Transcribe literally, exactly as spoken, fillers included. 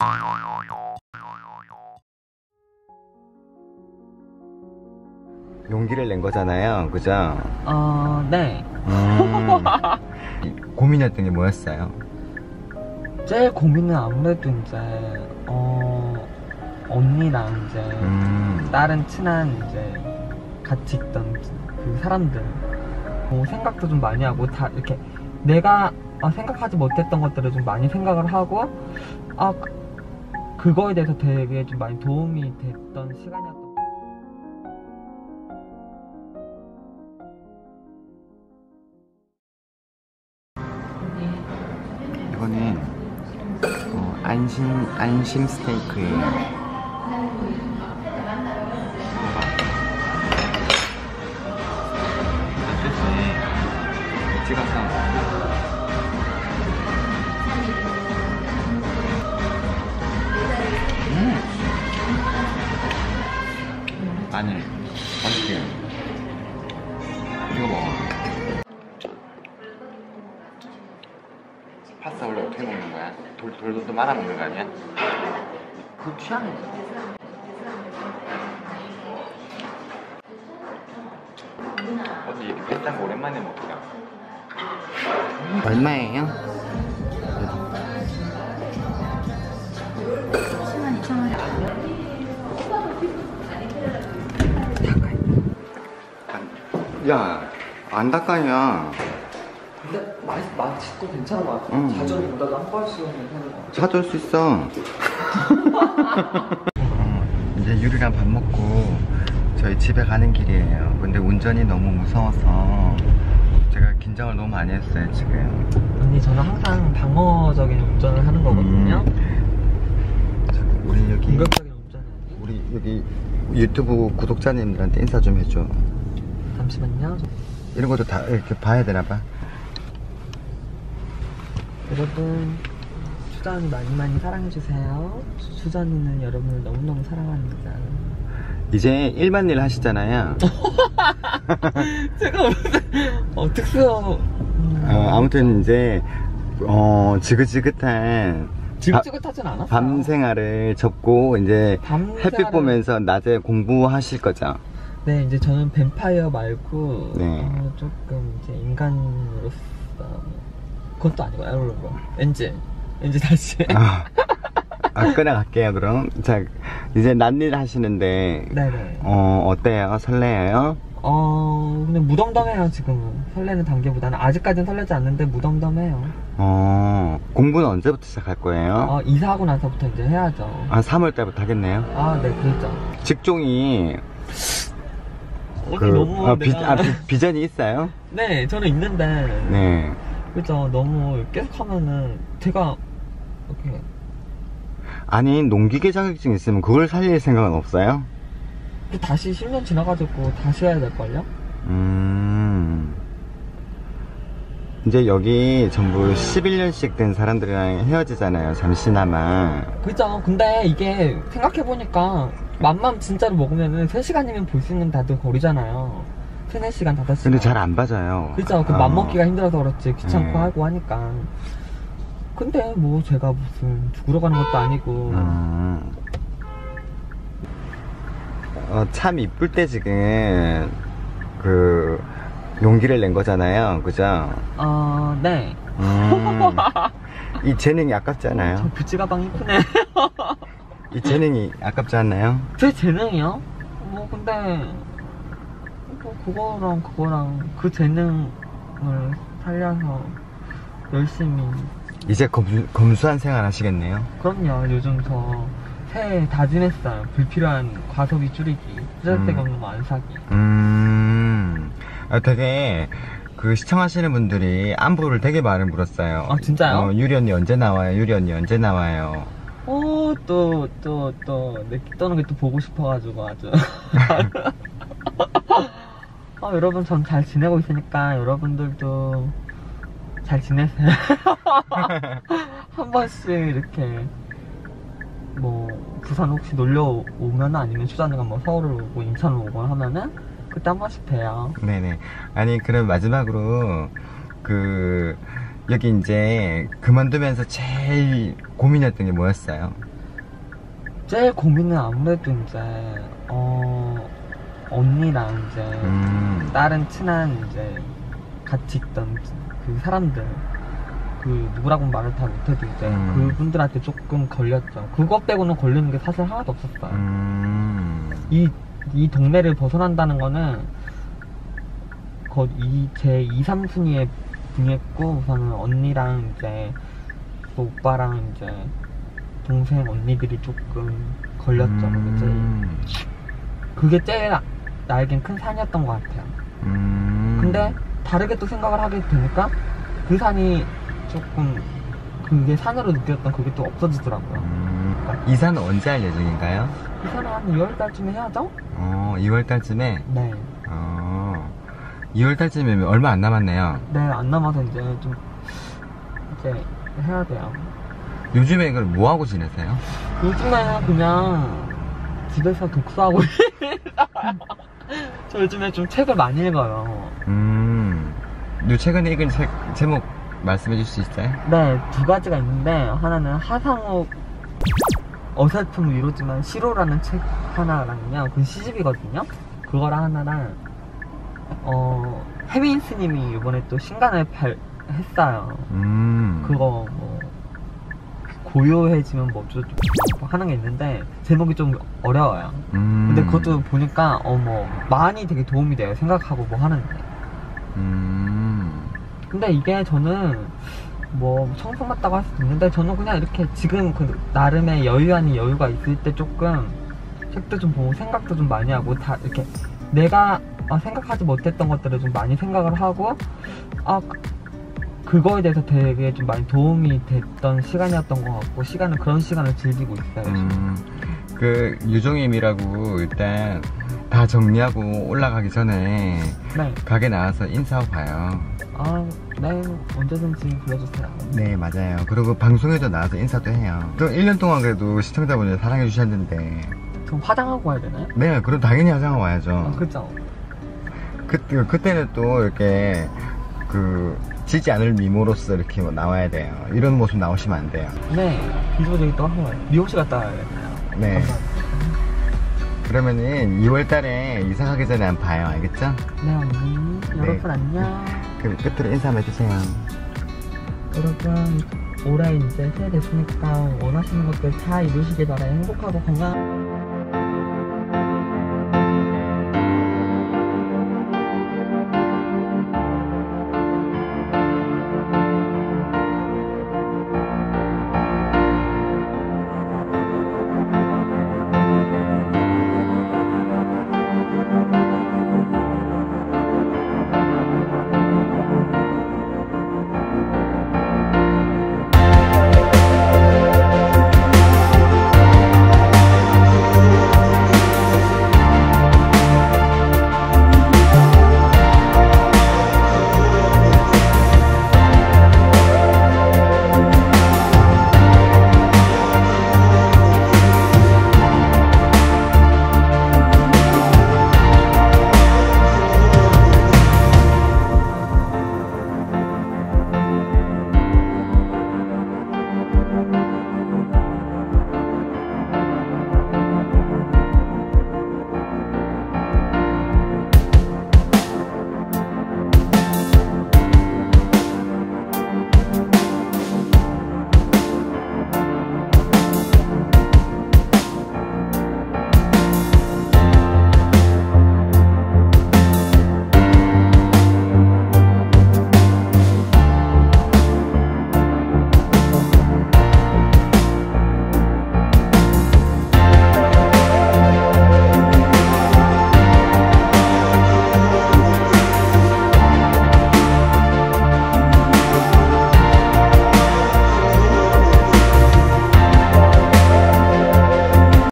용기를 낸 거잖아요, 그죠? 어, 네. 음, 고민했던 게 뭐였어요? 제일 고민은 아무래도 이제 어 언니랑 이제 음. 다른 친한 이제 같이 있던 그 사람들 뭐 생각도 좀 많이 하고 다 이렇게 내가 아, 생각하지 못했던 것들을 좀 많이 생각을 하고 아 그, 그거에 대해서 되게 좀 많이 도움이 됐던 시간이었던. 이거는 어, 안심 안심 스테이크예요. 찍어서 음 마늘 맛있게 이거 먹어. 파스타 원래 어떻게 먹는 거야? 돌, 돌돌도 말아 먹는 거 아니야? 그 취향이죠. 어디 이렇게 비싼 거 오랜만에 먹자. 얼마예요? 십만 이천 원. 야, 안 닦아냐? 근데 맛, 맛있고 괜찮은 것 같아요. 응. 자주 보다가 한 번씩은 괜찮은 것 같아요. 찾아올 수 있어. 어, 이제 유리랑 밥 먹고 저희 집에 가는 길이에요. 근데 운전이 너무 무서워서 제가 긴장을 너무 많이 했어요 지금. 언니 저는 항상 방어적인 운전을 하는 거거든요. 음. 우리 여기 공격적인 운전은 아니? 우리 여기 유튜브 구독자님들한테 인사 좀 해줘. 잠시만요. 이런 것도 다 이렇게 봐야 되나 봐. 여러분 수전이 많이 많이 사랑해주세요. 수전이는 여러분을 너무너무 사랑합니다. 이제 일반 일 하시잖아요. 제가 무슨 어, 특수 음, 어, 아무튼 이제 어, 지긋지긋한 지긋지긋하진 않았어요. 밤 생활을 접고 이제 밤 햇빛 생활을- 보면서 낮에 공부하실 거죠? 네, 이제 저는 뱀파이어 말고 네. 어, 조금 이제 인간으로서 그것도 아니고 에어로로 엔진 엔진 다시 아, 아 끊어갈게요 그럼. 자 이제 낮일 하시는데 네네. 어 어때요? 설레요? 어 근데 무덤덤해요 지금은. 설레는 단계보다는 아직까지는 설레지 않는데 무덤덤해요. 어 공부는 언제부터 시작할 거예요? 어 이사하고 나서부터 이제 해야죠. 아 삼월 달부터 하겠네요. 아 네 그렇죠. 직종이 언니 그, 너무 아, 비, 내가 아, 비, 비전이 있어요? 네 저는 있는데 네. 그죠. 너무 계속 하면은 제가 이렇게 아니 농기계 자격증 있으면 그걸 살릴 생각은 없어요? 또 다시 십 년 지나가지고 다시 해야 될걸요? 음 이제 여기 전부 십일 년씩 된 사람들이랑 헤어지잖아요 잠시나마. 그죠. 근데 이게 생각해보니까 맘맘 진짜로 먹으면은 세 시간이면 볼 수 있는 다들 거리잖아요. 세네 시간, 다섯 시간. 근데 잘 안 봐져요. 그죠. 그 어. 맘먹기가 힘들어서 그렇지 귀찮고 네. 하고 하니까. 근데 뭐 제가 무슨 죽으러 가는 것도 아니고. 음. 어, 참 이쁠 때 지금 그 용기를 낸 거잖아요 그죠? 어, 네. 음. 이 재능이 저 아깝잖아요. 뷰티 가방 이쁘네. 이 재능이 아깝지 않나요? 제 재능이요? 뭐 근데 뭐 그거랑 그거랑 그 재능을 살려서 열심히. 이제 검, 검수한 생활 하시겠네요. 그럼요. 요즘 저 새해 다짐했어요. 불필요한 과소비 줄이기, 쓰잘데기 음. 없는 거 안 사기. 음, 아, 되게 그 시청하시는 분들이 안부를 되게 많이 물었어요. 아, 진짜요? 어, 유리 언니 언제 나와요? 유리 언니 언제 나와요? 어, 또, 또, 또, 내 떠는 게 또 보고 싶어가지고 아주. 아, 여러분, 전 잘 지내고 있으니까 여러분들도 잘 지내세요. 한 번씩 이렇게, 뭐, 부산 혹시 놀러 오면 아니면 수잔이가 뭐 서울을 오고 인천을 오고 하면은 그때 한 번씩 봬요. 네네. 아니, 그럼 마지막으로 그 여기 이제 그만두면서 제일 고민했던 게 뭐였어요? 제일 고민은 아무래도 이제 어 언니랑 이제 음. 다른 친한 이제 같이 있던 그 사람들 그 누구라고 말을 다 못해도 이제 음. 그분들한테 조금 걸렸죠. 그거 빼고는 걸리는 게 사실 하나도 없었어요. 음. 이, 이 동네를 벗어난다는 거는 거 이 제 이, 삼 순위에 분했고 우선은 언니랑 이제 또 오빠랑 이제 동생 언니들이 조금 걸렸죠. 음. 그게 제일 나에겐 큰 산이었던 것 같아요. 음. 근데 다르게 또 생각을 하게 되니까 그 산이 조금 그게 산으로 느꼈던 그게 또 없어지더라고요. 음. 이사는 언제 할 예정인가요? 이 산은 한 이월 달쯤에 해야죠? 어, 이월 달쯤에? 네. 어, 이월 달쯤이면 얼마 안 남았네요. 네, 안 남아서 이제 좀 이제 해야 돼요. 요즘에 그럼 뭐 하고 지내세요? 요즘에 그냥 집에서 독서하고 저 요즘에 좀 책을 많이 읽어요. 음. 요 최근에 읽은 책 제목 말씀해 줄 수 있어요? 네, 두 가지가 있는데 하나는 하상욱 어설픈 위로지만 시로라는 책 하나랑요. 그건 시집이거든요. 그거랑 하나랑 어 해민 스님이 이번에 또 신간을 발했어요. 음. 그거 뭐 고요해지면 뭐 어쩌고 하는 게 있는데 제목이 좀 어려워요. 음. 근데 그것도 보니까 어뭐 많이 되게 도움이 돼요. 생각하고 뭐 하는데. 음. 근데 이게 저는 뭐 청소 맞다고 할 수도 있는데 저는 그냥 이렇게 지금 그 나름의 여유 아닌 여유가 있을 때 조금 책도 좀 보고 생각도 좀 많이 하고 다 이렇게 내가 아, 생각하지 못했던 것들을 좀 많이 생각을 하고 아 그거에 대해서 되게 좀 많이 도움이 됐던 시간이었던 것 같고 시간을 그런 시간을 즐기고 있어요. 음. 그 유종임이라고 일단 다 정리하고 올라가기 전에 네. 가게 나와서 인사하고 가요. 아, 네. 언제든지 불러주세요. 네, 맞아요. 그리고 방송에도 나와서 인사도 해요. 또 일 년 동안 그래도 시청자분들 사랑해 주셨는데. 좀 화장하고 와야 되나요? 네, 그럼 당연히 화장하고 와야죠. 아, 그죠? 그, 그때는 또 이렇게 그 지지 않을 미모로서 이렇게 나와야 돼요. 이런 모습 나오시면 안 돼요. 네. 비주얼적이 또 한번 미용실 갔다 와야겠네요. 네. 감사합니다. 그러면은 이월 달에 이사 가기 전에 한번 봐요. 알겠죠? 네, 언니. 여러분, 안녕. 그럼 끝으로 인사 한번 해주세요. 여러분, 올해 이제 새해 됐으니까 원하시는 것들 다 이루시길 바라요. 행복하고 건강.